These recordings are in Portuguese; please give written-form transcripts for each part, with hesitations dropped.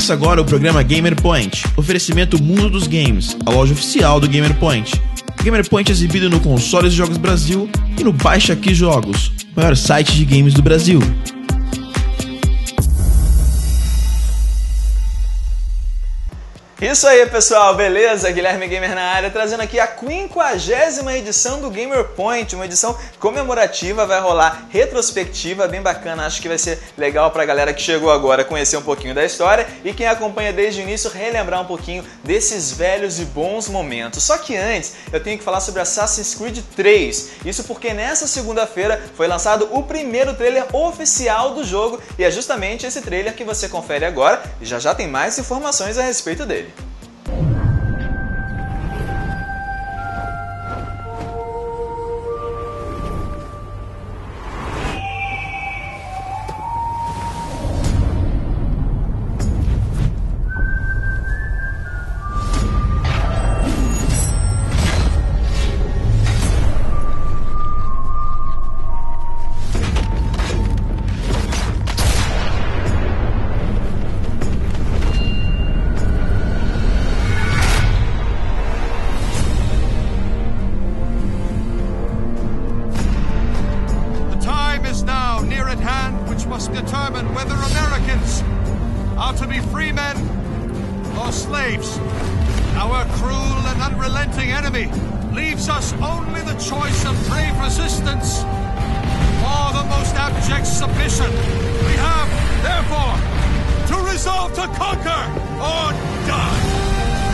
Começa agora o programa Gamer Point, oferecimento Mundo dos Games, a loja oficial do Gamer Point. Gamer Point é exibido no Consoles e Jogos Brasil e no Baixa Aqui Jogos, o maior site de games do Brasil. Isso aí, pessoal, beleza? Guilherme Gamer na área, trazendo aqui a 50ª edição do Gamer Point, uma edição comemorativa, vai rolar retrospectiva, bem bacana, acho que vai ser legal pra galera que chegou agora conhecer um pouquinho da história e quem acompanha desde o início relembrar um pouquinho desses velhos e bons momentos. Só que antes, eu tenho que falar sobre Assassin's Creed 3, isso porque nessa segunda-feira foi lançado o primeiro trailer oficial do jogo e é justamente esse trailer que você confere agora e já tem mais informações a respeito dele. Must determine whether Americans are to be free men or slaves. Our cruel and unrelenting enemy leaves us only the choice of brave resistance or the most abject submission. We have, therefore, to resolve to conquer or die.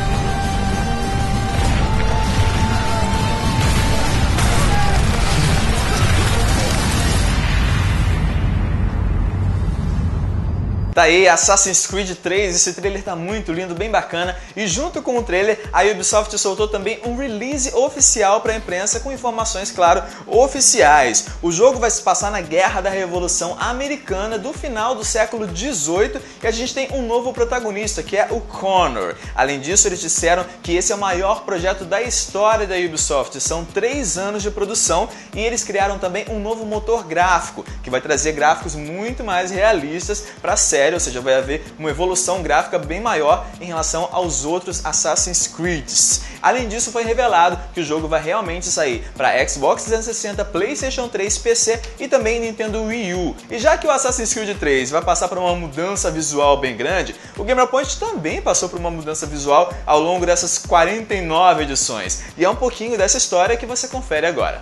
Tá aí, Assassin's Creed 3, esse trailer tá muito lindo, bem bacana, e junto com o trailer, a Ubisoft soltou também um release oficial para a imprensa com informações, claro, oficiais. O jogo vai se passar na Guerra da Revolução Americana do final do século XVIII e a gente tem um novo protagonista, que é o Connor. Além disso, eles disseram que esse é o maior projeto da história da Ubisoft, são 3 anos de produção e eles criaram também um novo motor gráfico, que vai trazer gráficos muito mais realistas para a série, ou seja, vai haver uma evolução gráfica bem maior em relação aos outros Assassin's Creed. Além disso, foi revelado que o jogo vai realmente sair para Xbox 360, PlayStation 3, PC e também Nintendo Wii U. E já que o Assassin's Creed 3 vai passar por uma mudança visual bem grande, o Gamer Point também passou por uma mudança visual ao longo dessas 49 edições. E é um pouquinho dessa história que você confere agora.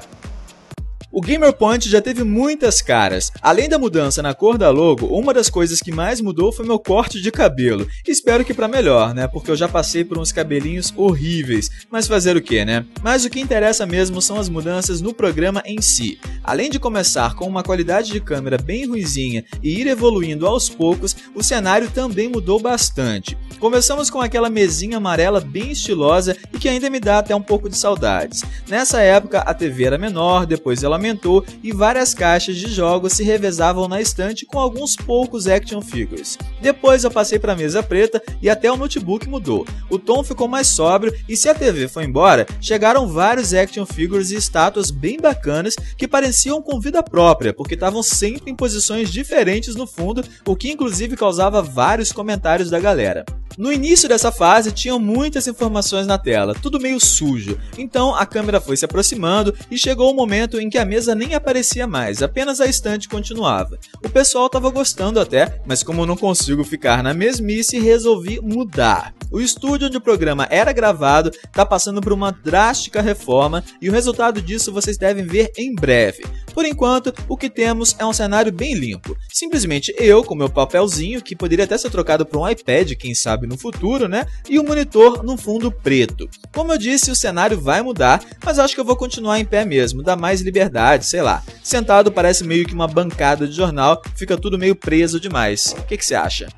O Gamer Point já teve muitas caras. Além da mudança na cor da logo, uma das coisas que mais mudou foi meu corte de cabelo. Espero que pra melhor, né? Porque eu já passei por uns cabelinhos horríveis. Mas fazer o que, né? Mas o que interessa mesmo são as mudanças no programa em si. Além de começar com uma qualidade de câmera bem ruinzinha e ir evoluindo aos poucos, o cenário também mudou bastante. Começamos com aquela mesinha amarela bem estilosa e que ainda me dá até um pouco de saudades. Nessa época a TV era menor, depois ela aumentou e várias caixas de jogos se revezavam na estante com alguns poucos action figures. Depois eu passei para a mesa preta e até o notebook mudou. O tom ficou mais sóbrio e se a TV foi embora, chegaram vários action figures e estátuas bem bacanas que pareciam com vida própria, porque estavam sempre em posições diferentes no fundo, o que inclusive causava vários comentários da galera. No início dessa fase tinham muitas informações na tela, tudo meio sujo, então a câmera foi se aproximando e chegou o momento em que a mesa nem aparecia mais, apenas a estante continuava. O pessoal estava gostando até, mas como eu não consigo ficar na mesmice, resolvi mudar. O estúdio onde o programa era gravado está passando por uma drástica reforma e o resultado disso vocês devem ver em breve. Por enquanto, o que temos é um cenário bem limpo. Simplesmente eu, com meu papelzinho, que poderia até ser trocado por um iPad, quem sabe no futuro, né? E o monitor no fundo preto. Como eu disse, o cenário vai mudar, mas acho que eu vou continuar em pé mesmo, dá mais liberdade, sei lá. Sentado parece meio que uma bancada de jornal, fica tudo meio preso demais. O que você acha?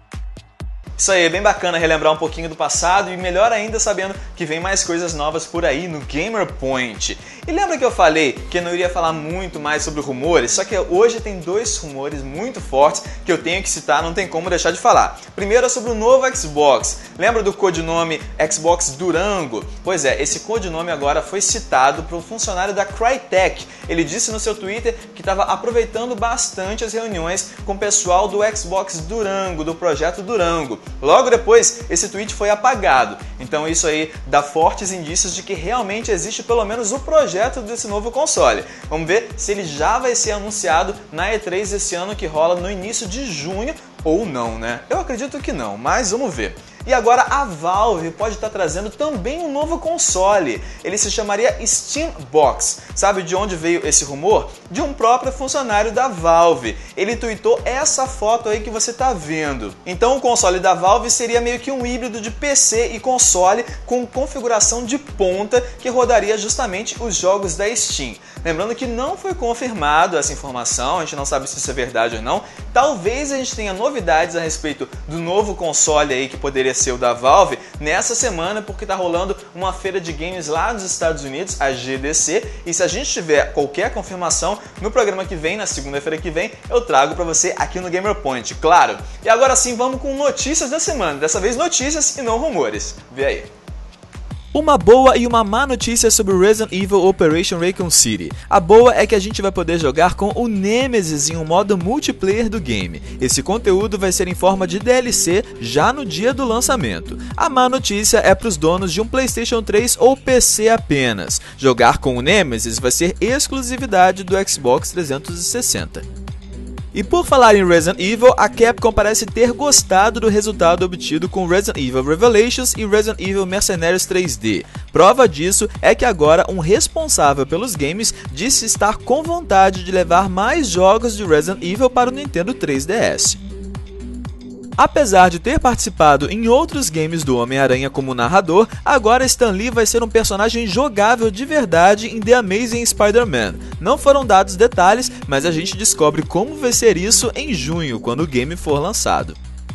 Isso aí, é bem bacana relembrar um pouquinho do passado e melhor ainda sabendo que vem mais coisas novas por aí no Gamer Point. E lembra que eu falei que eu não iria falar muito mais sobre rumores? Só que hoje tem 2 rumores muito fortes que eu tenho que citar, não tem como deixar de falar. Primeiro é sobre o novo Xbox. Lembra do codinome Xbox Durango? Pois é, esse codinome agora foi citado por um funcionário da Crytek. Ele disse no seu Twitter que estava aproveitando bastante as reuniões com o pessoal do Xbox Durango, do projeto Durango. Logo depois, esse tweet foi apagado, então isso aí dá fortes indícios de que realmente existe pelo menos o projeto desse novo console. Vamos ver se ele já vai ser anunciado na E3 esse ano, que rola no início de junho, ou não, né? Eu acredito que não, mas vamos ver. E agora a Valve pode estar trazendo também um novo console. Ele se chamaria Steam Box. Sabe de onde veio esse rumor? De um próprio funcionário da Valve. Ele tweetou essa foto aí que você está vendo. Então o console da Valve seria meio que um híbrido de PC e console com configuração de ponta que rodaria justamente os jogos da Steam. Lembrando que não foi confirmado essa informação, a gente não sabe se isso é verdade ou não. Talvez a gente tenha novidades a respeito do novo console aí que poderia ser o da Valve nessa semana, porque tá rolando uma feira de games lá nos Estados Unidos, a GDC, e se a gente tiver qualquer confirmação no programa que vem, na segunda-feira que vem, eu trago para você aqui no Gamer Point, claro. E agora sim, vamos com notícias da semana, dessa vez notícias e não rumores. Vê aí. Uma boa e uma má notícia sobre Resident Evil Operation Raccoon City. A boa é que a gente vai poder jogar com o Nemesis em um modo multiplayer do game. Esse conteúdo vai ser em forma de DLC já no dia do lançamento. A má notícia é para os donos de um PlayStation 3 ou PC apenas. Jogar com o Nemesis vai ser exclusividade do Xbox 360. E por falar em Resident Evil, a Capcom parece ter gostado do resultado obtido com Resident Evil Revelations e Resident Evil Mercenaries 3D. Prova disso é que agora um responsável pelos games disse estar com vontade de levar mais jogos de Resident Evil para o Nintendo 3DS. Apesar de ter participado em outros games do Homem-Aranha como narrador, agora Stan Lee vai ser um personagem jogável de verdade em The Amazing Spider-Man. Não foram dados detalhes, mas a gente descobre como vai ser isso em junho, quando o game for lançado.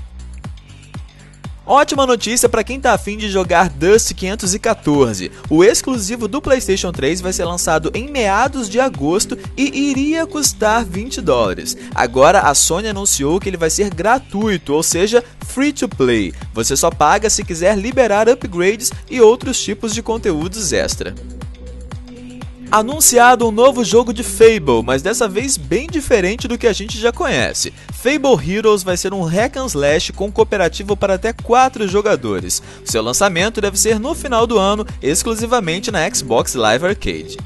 Ótima notícia para quem tá afim de jogar Dust 514. O exclusivo do PlayStation 3 vai ser lançado em meados de agosto e iria custar $20. Agora a Sony anunciou que ele vai ser gratuito, ou seja, free to play. Você só paga se quiser liberar upgrades e outros tipos de conteúdos extra. Anunciado um novo jogo de Fable, mas dessa vez bem diferente do que a gente já conhece. Fable Heroes vai ser um hack and slash com cooperativo para até 4 jogadores. Seu lançamento deve ser no final do ano, exclusivamente na Xbox Live Arcade.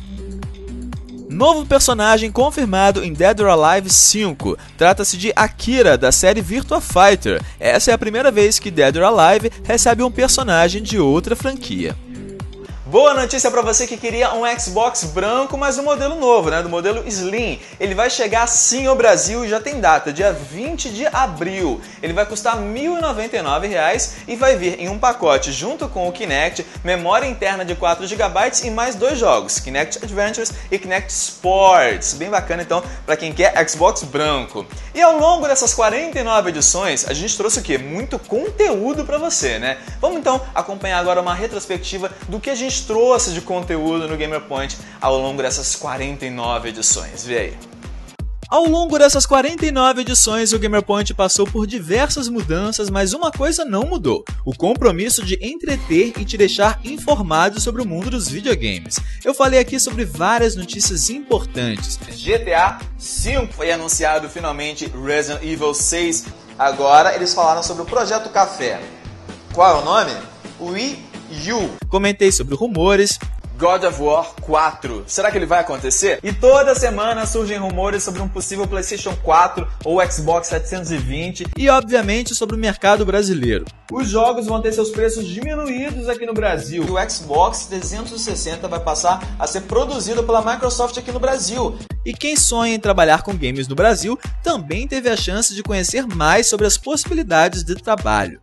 Novo personagem confirmado em Dead or Alive 5. Trata-se de Akira, da série Virtua Fighter. Essa é a primeira vez que Dead or Alive recebe um personagem de outra franquia. Boa notícia para você que queria um Xbox branco, mas um modelo novo, né? Do modelo Slim. Ele vai chegar sim ao Brasil e já tem data, dia 20 de abril. Ele vai custar R$ 1.099 e vai vir em um pacote junto com o Kinect, memória interna de 4 GB e mais 2 jogos, Kinect Adventures e Kinect Sports. Bem bacana então para quem quer Xbox branco. E ao longo dessas 49 edições, a gente trouxe o quê? Muito conteúdo para você, né? Vamos então acompanhar agora uma retrospectiva do que a gente trouxe de conteúdo no Gamer Point ao longo dessas 49 edições. Vê aí. Ao longo dessas 49 edições, o Gamer Point passou por diversas mudanças, mas uma coisa não mudou: o compromisso de entreter e te deixar informado sobre o mundo dos videogames. Eu falei aqui sobre várias notícias importantes. GTA V foi anunciado finalmente, Resident Evil 6. Agora eles falaram sobre o Projeto Café. Qual é o nome? Wii U. Comentei sobre rumores. God of War 4. Será que ele vai acontecer? E toda semana surgem rumores sobre um possível PlayStation 4 ou Xbox 720 e, obviamente, sobre o mercado brasileiro. Os jogos vão ter seus preços diminuídos aqui no Brasil. E o Xbox 360 vai passar a ser produzido pela Microsoft aqui no Brasil. E quem sonha em trabalhar com games no Brasil também teve a chance de conhecer mais sobre as possibilidades de trabalho.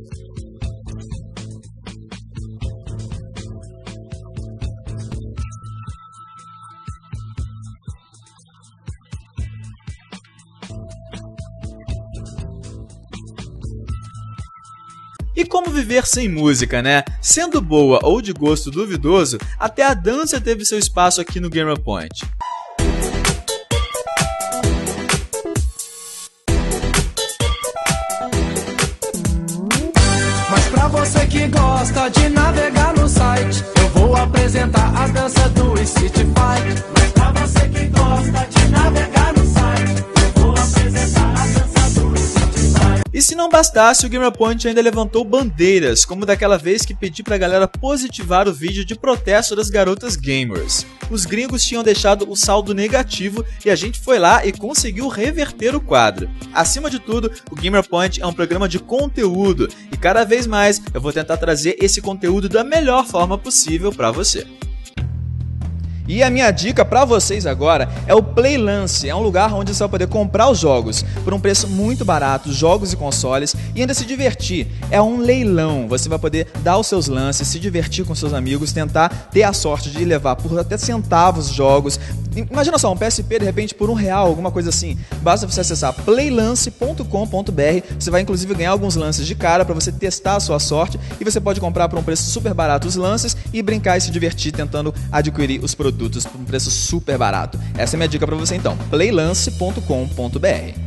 E como viver sem música, né? Sendo boa ou de gosto duvidoso, até a dança teve seu espaço aqui no Gamer Point. Mas pra você que gosta de navegar no site, eu vou apresentar a dança do Street Fighter. Mas pra você que gosta de navegar no site, eu vou apresentar a dança do Street Fighter. E se não bastasse, o GamerPoint ainda levantou bandeiras, como daquela vez que pedi pra galera positivar o vídeo de protesto das garotas gamers. Os gringos tinham deixado o saldo negativo e a gente foi lá e conseguiu reverter o quadro. Acima de tudo, o GamerPoint é um programa de conteúdo e cada vez mais eu vou tentar trazer esse conteúdo da melhor forma possível pra você. E a minha dica pra vocês agora é o Playlance. É um lugar onde você vai poder comprar os jogos por um preço muito barato, jogos e consoles, e ainda se divertir. É um leilão, você vai poder dar os seus lances, se divertir com seus amigos, tentar ter a sorte de levar por até centavos jogos. Imagina só, um PSP de repente por R$1, alguma coisa assim. Basta você acessar playlance.com.br, você vai inclusive ganhar alguns lances de cara pra você testar a sua sorte, e você pode comprar por um preço super barato os lances e brincar e se divertir tentando adquirir os produtos por um preço super barato. Essa é a minha dica pra você então, playlance.com.br.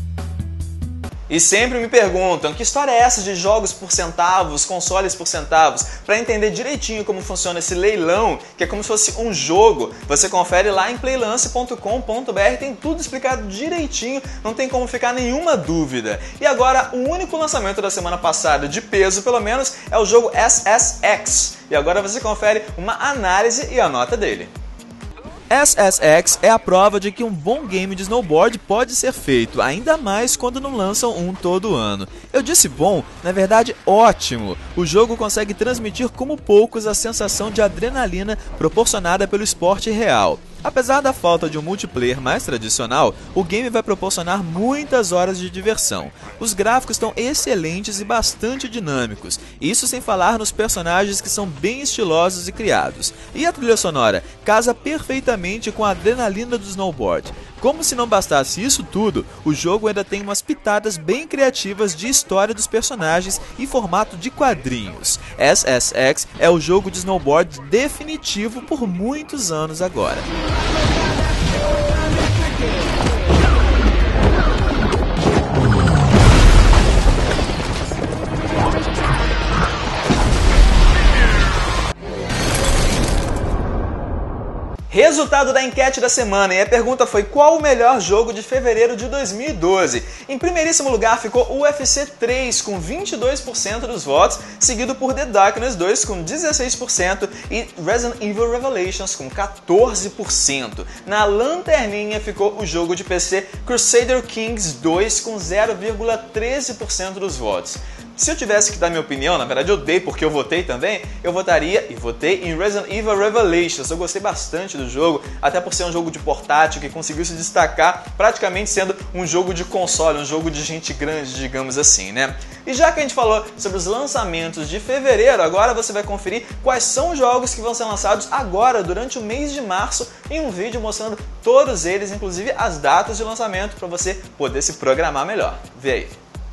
E sempre me perguntam, que história é essa de jogos por centavos, consoles por centavos? Para entender direitinho como funciona esse leilão, que é como se fosse um jogo, você confere lá em playlance.com.br, tem tudo explicado direitinho, não tem como ficar nenhuma dúvida. E agora, o único lançamento da semana passada, de peso pelo menos, é o jogo SSX. E agora você confere uma análise e a nota dele. SSX é a prova de que um bom game de snowboard pode ser feito, ainda mais quando não lançam um todo ano. Eu disse bom, na verdade ótimo. O jogo consegue transmitir como poucos a sensação de adrenalina proporcionada pelo esporte real. Apesar da falta de um multiplayer mais tradicional, o game vai proporcionar muitas horas de diversão. Os gráficos estão excelentes e bastante dinâmicos, isso sem falar nos personagens que são bem estilosos e criados. E a trilha sonora casa perfeitamente com a adrenalina do snowboard. Como se não bastasse isso tudo, o jogo ainda tem umas pitadas bem criativas de história dos personagens e formato de quadrinhos. SSX é o jogo de snowboard definitivo por muitos anos agora. Resultado da enquete da semana, e a pergunta foi: qual o melhor jogo de fevereiro de 2012? Em primeiríssimo lugar ficou o UFC 3 com 22% dos votos, seguido por The Darkness 2 com 16% e Resident Evil Revelations com 14%. Na lanterninha ficou o jogo de PC Crusader Kings 2 com 0,13% dos votos. Se eu tivesse que dar minha opinião, na verdade eu dei porque eu votei também, eu votaria e votei em Resident Evil Revelations. Eu gostei bastante do jogo, até por ser um jogo de portátil que conseguiu se destacar praticamente sendo um jogo de console, um jogo de gente grande, digamos assim, né? E já que a gente falou sobre os lançamentos de fevereiro, agora você vai conferir quais são os jogos que vão ser lançados agora, durante o mês de março, em um vídeo mostrando todos eles, inclusive as datas de lançamento, para você poder se programar melhor. Vê aí.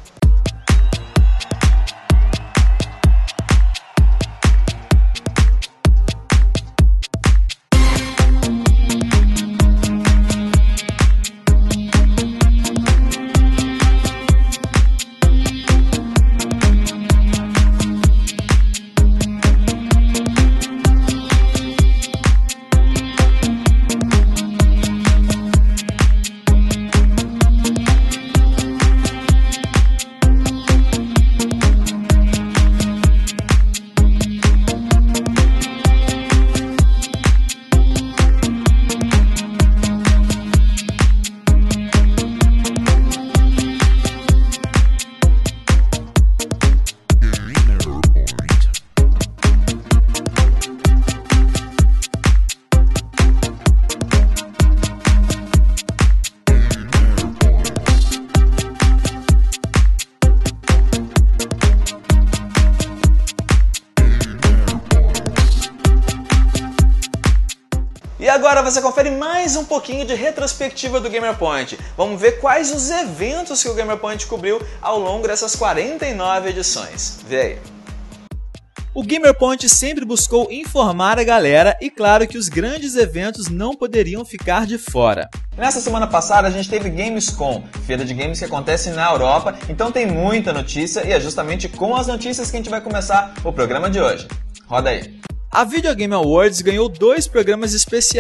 E agora você confere mais um pouquinho de retrospectiva do GamerPoint. Vamos ver quais os eventos que o GamerPoint cobriu ao longo dessas 49 edições. Vê aí. O GamerPoint sempre buscou informar a galera e claro que os grandes eventos não poderiam ficar de fora. Nessa semana passada a gente teve Gamescom, feira de games que acontece na Europa, então tem muita notícia e é justamente com as notícias que a gente vai começar o programa de hoje. Roda aí. A Video Game Awards ganhou 2 programas especiais,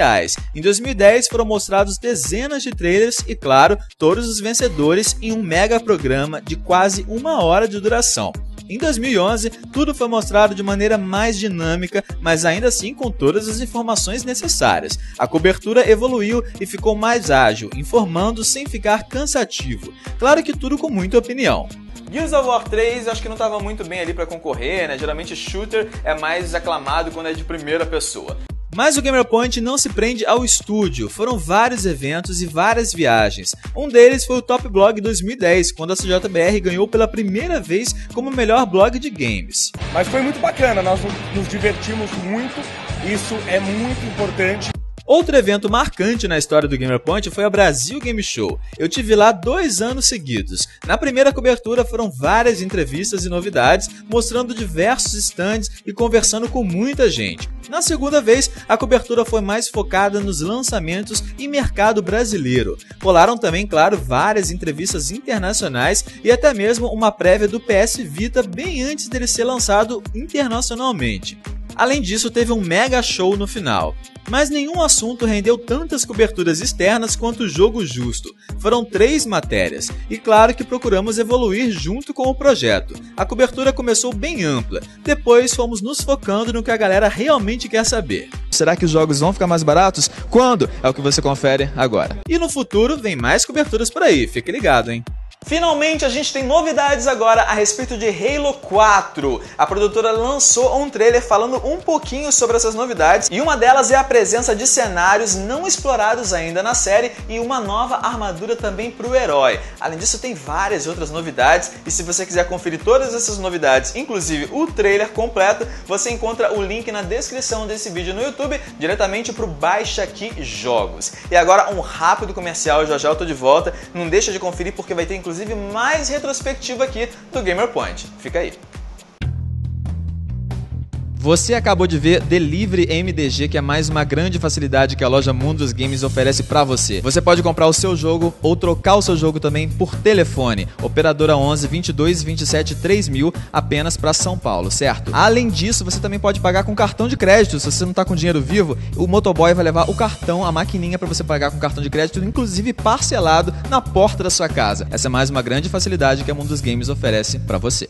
Em 2010 foram mostrados dezenas de trailers e, claro, todos os vencedores em um mega programa de quase 1 hora de duração. Em 2011, tudo foi mostrado de maneira mais dinâmica, mas ainda assim com todas as informações necessárias. A cobertura evoluiu e ficou mais ágil, informando sem ficar cansativo. Claro que tudo com muita opinião. Gears of War 3 eu acho que não estava muito bem ali para concorrer, né? Geralmente shooter é mais aclamado quando é de primeira pessoa. Mas o GamerPoint não se prende ao estúdio, foram vários eventos e várias viagens. Um deles foi o Top Blog 2010, quando a CJBR ganhou pela primeira vez como melhor blog de games. Mas foi muito bacana, nós nos divertimos muito, isso é muito importante. Outro evento marcante na história do GamerPoint foi a Brasil Game Show. Eu tive lá 2 anos seguidos. Na primeira cobertura foram várias entrevistas e novidades, mostrando diversos stands e conversando com muita gente. Na segunda vez, a cobertura foi mais focada nos lançamentos e mercado brasileiro. Rolaram também, claro, várias entrevistas internacionais e até mesmo uma prévia do PS Vita bem antes dele ser lançado internacionalmente. Além disso, teve um mega show no final. Mas nenhum assunto rendeu tantas coberturas externas quanto o Jogo Justo. Foram 3 matérias, e claro que procuramos evoluir junto com o projeto. A cobertura começou bem ampla, depois fomos nos focando no que a galera realmente quer saber. Será que os jogos vão ficar mais baratos? Quando? É o que você confere agora. E no futuro vem mais coberturas por aí, fique ligado, hein? Finalmente a gente tem novidades agora a respeito de Halo 4. A produtora lançou um trailer falando um pouquinho sobre essas novidades e uma delas é a presença de cenários não explorados ainda na série e uma nova armadura também para o herói. Além disso tem várias outras novidades e se você quiser conferir todas essas novidades, inclusive o trailer completo, você encontra o link na descrição desse vídeo no YouTube, diretamente para o Baixa Aqui Jogos. E agora um rápido comercial, já eu tô de volta, não deixa de conferir porque vai ter inclusive mais retrospectiva aqui do GamerPoint. Fica aí. Você acabou de ver Delivery MDG, que é mais uma grande facilidade que a loja Mundo dos Games oferece pra você. Você pode comprar o seu jogo ou trocar o seu jogo também por telefone. Operadora 11 22 27 3000 apenas pra São Paulo, certo? Além disso, você também pode pagar com cartão de crédito. Se você não tá com dinheiro vivo, o motoboy vai levar o cartão, a maquininha pra você pagar com cartão de crédito, inclusive parcelado na porta da sua casa. Essa é mais uma grande facilidade que a Mundo dos Games oferece pra você.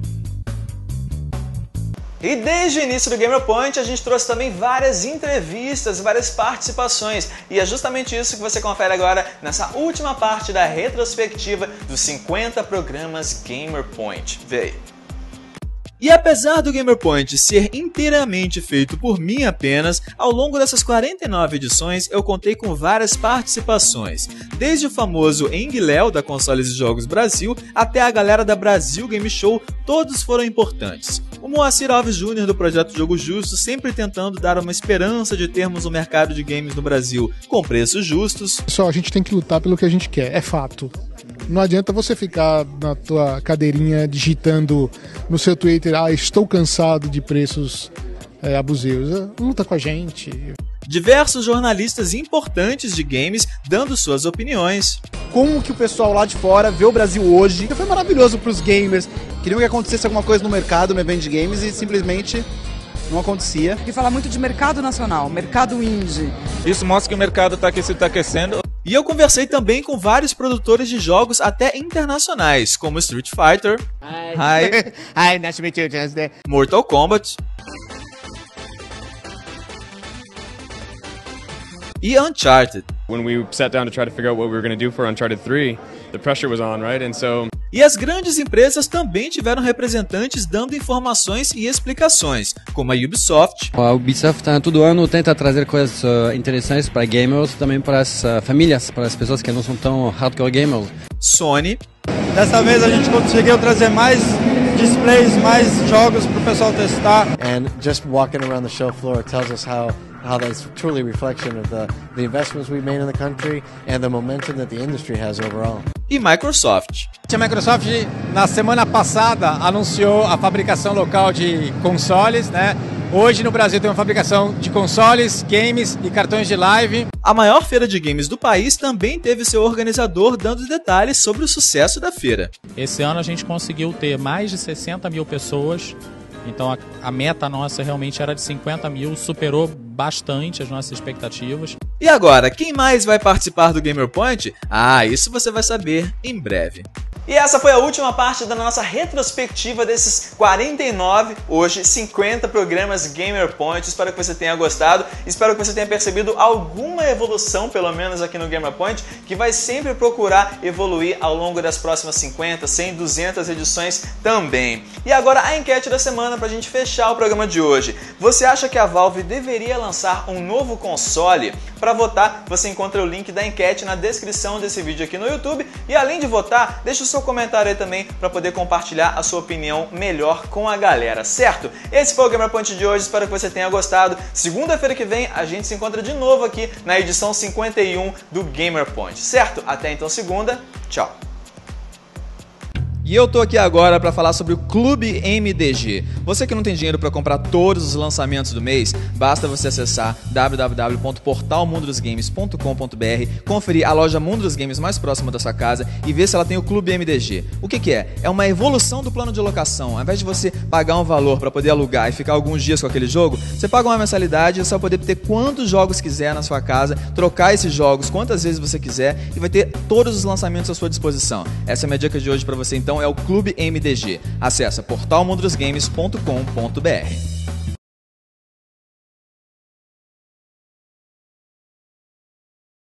E desde o início do GamerPoint a gente trouxe também várias entrevistas, várias participações e é justamente isso que você confere agora nessa última parte da retrospectiva dos 50 programas GamerPoint. Vê aí. E apesar do GamerPoint ser inteiramente feito por mim apenas, ao longo dessas 49 edições eu contei com várias participações, desde o famoso Enguiléu da Consoles e Jogos Brasil até a galera da Brasil Game Show, todos foram importantes. O Moacir Alves Jr. do Projeto Jogo Justo, sempre tentando dar uma esperança de termos um mercado de games no Brasil com preços justos. Só a gente tem que lutar pelo que a gente quer, é fato. Não adianta você ficar na tua cadeirinha digitando no seu Twitter, estou cansado de preços abusivos. Luta com a gente. Diversos jornalistas importantes de games dando suas opiniões. Como que o pessoal lá de fora vê o Brasil hoje? Foi maravilhoso para os gamers. Queriam que acontecesse alguma coisa no mercado, no evento de games e simplesmente não acontecia. E fala muito de mercado nacional, mercado indie. Isso mostra que o mercado está aquecendo. E eu conversei também com vários produtores de jogos até internacionais, como Street Fighter, Hi, nice to meet you, Wednesday. Mortal Kombat e Uncharted. When we sat down to try to figure out what we were going to do for Uncharted 3, the pressure was on, right? And so E as grandes empresas também tiveram representantes dando informações e explicações, como a Ubisoft. A Ubisoft todo ano tenta trazer coisas interessantes para gamers, também para as famílias, para as pessoas que não são tão hardcore gamers. Sony. Dessa vez a gente conseguiu trazer mais displays, mais jogos para o pessoal testar. And just walking around the show floor tells us how that's truly a reflection of the investments we've made in the country and the momentum that the industry has overall. E Microsoft. A Microsoft, na semana passada, anunciou a fabricação local de consoles, né? Hoje no Brasil tem uma fabricação de consoles, games e cartões de live. A maior feira de games do país também teve seu organizador dando detalhes sobre o sucesso da feira. Esse ano a gente conseguiu ter mais de 60 mil pessoas, então a meta nossa realmente era de 50 mil, superou bastante as nossas expectativas. E agora, quem mais vai participar do Gamer Point? Isso você vai saber em breve. E essa foi a última parte da nossa retrospectiva desses 49, hoje 50 programas Gamer Point. Espero que você tenha gostado, espero que você tenha percebido alguma evolução, pelo menos aqui no Gamer Point, que vai sempre procurar evoluir ao longo das próximas 50, 100, 200 edições também. E agora a enquete da semana pra gente fechar o programa de hoje. Você acha que a Valve deveria lançar um novo console? Para votar, você encontra o link da enquete na descrição desse vídeo aqui no YouTube. E além de votar, deixa o seu comentário aí também para poder compartilhar a sua opinião melhor com a galera, certo? Esse foi o Gamer Point de hoje, espero que você tenha gostado. Segunda-feira que vem a gente se encontra de novo aqui na edição 51 do Gamer Point, certo? Até então segunda, tchau! E eu tô aqui agora para falar sobre o Clube MDG. Você que não tem dinheiro para comprar todos os lançamentos do mês, basta você acessar www.portalmundodosgames.com.br, conferir a loja Mundo dos Games mais próxima da sua casa e ver se ela tem o Clube MDG. O que é? É uma evolução do plano de locação. Ao invés de você pagar um valor para poder alugar e ficar alguns dias com aquele jogo, você paga uma mensalidade e você vai poder ter quantos jogos quiser na sua casa, trocar esses jogos quantas vezes você quiser e vai ter todos os lançamentos à sua disposição. Essa é a minha dica de hoje para você então. É o Clube MDG. Acesse portalmundodosgames.com.br.